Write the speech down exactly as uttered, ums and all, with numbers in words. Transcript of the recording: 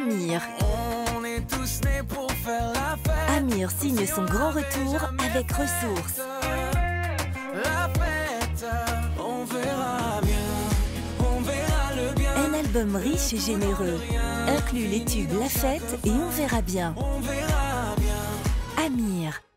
Amir. On est tous nés pour faire la fête. Amir signe son grand retour avec Ressources. La fête, on verra bien, on verra le bien. Un album riche et généreux inclut les tubes La Fête et On verra bien. On verra bien. Amir.